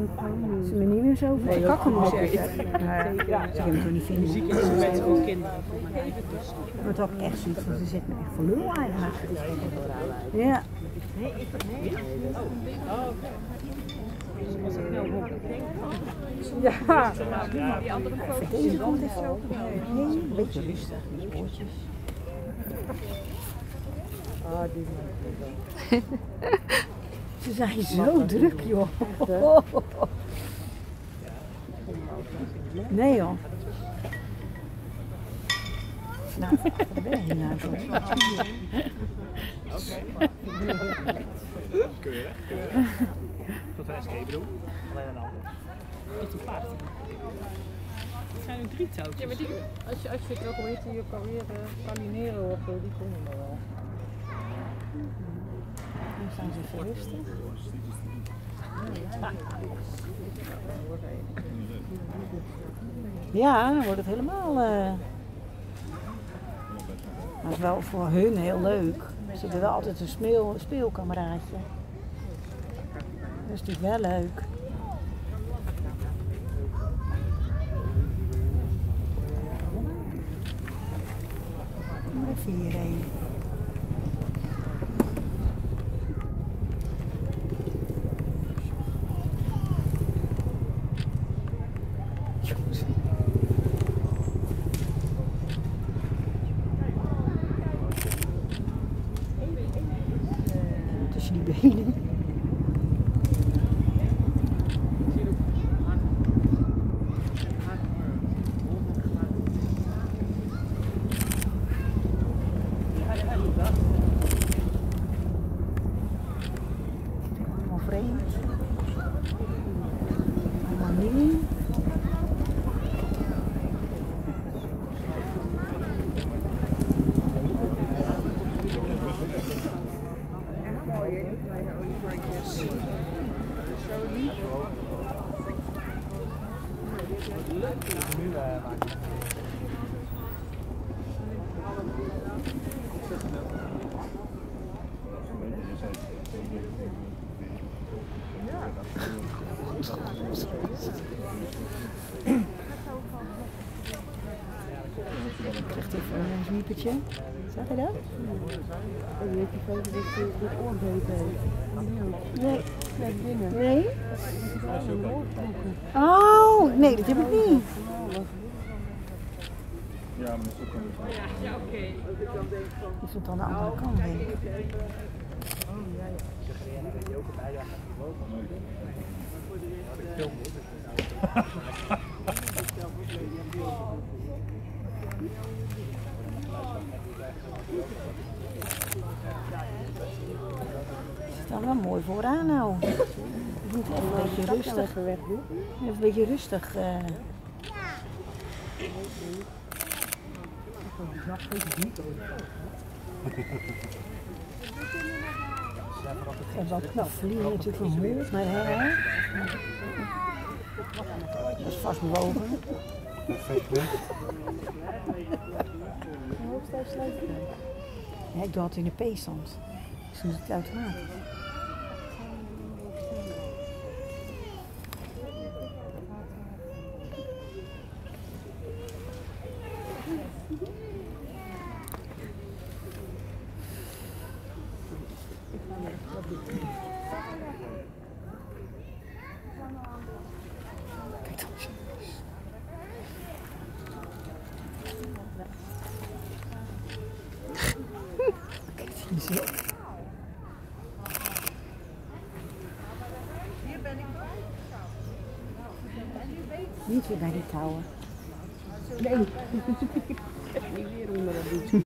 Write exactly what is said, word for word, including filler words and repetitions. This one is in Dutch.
Als ze me niet meer zo voor kakken moet zeggen. Ja, ze kunnen het toch niet vinden. Muziek is ook kinderen. Maar het had ik echt zoiets van, ze zit me echt voor lul eigenlijk. Ja. Nee, ik nee. Oh, als ik nou hoor. Ja. Die andere foto's. Deze komt echt zo. Nee, een beetje rustig. Die spoortjes. Ah, die Ze zijn zo druk, joh. Nee, joh. Nou, wat ben je nou zo? Oké. Keurig, keurig. Tot een escape room. Alleen een ander. Tot een paard. Het zijn er drie touwtjes. Ja, maar die, als je, als je het ook weet, je kan weer uh, Calinero of zo, die komen er wel. Nu staan ze even rustig. Ja, dan wordt het helemaal... Uh... Maar het is wel voor hun heel leuk. Ze hebben wel altijd een speel, speelkameraadje. Dat is natuurlijk wel leuk. Maar even hierheen. Tussen die benen. Allemaal vreemd. Allemaal nieuw. Ik krijg even een zwiepertje. Zag je dat? En je hebt die foto dat je dit oorbeet heeft. Nee. Net binnen. Nee? Dat is een oorklokken. Oh, nee, dat heb ik niet. Ja, maar dat is ook wel niet. Ja, ja, oké. Die stond aan de andere kant, denk ik. Het staat wel mooi vooraan nou. Je moet even een beetje rustig. Even weg doen. Even een beetje rustig. Uh... En wat knap vliegen natuurlijk een hond, maar hè? Dat is vast bewogen. Perfect, hè? Ja, ik doe altijd in de P-stand. Dus dan is het automatisch. Kijk dan eens. Kijk die zo. Niet weer bij die touwen. Nee. Niet weer onder dat doet.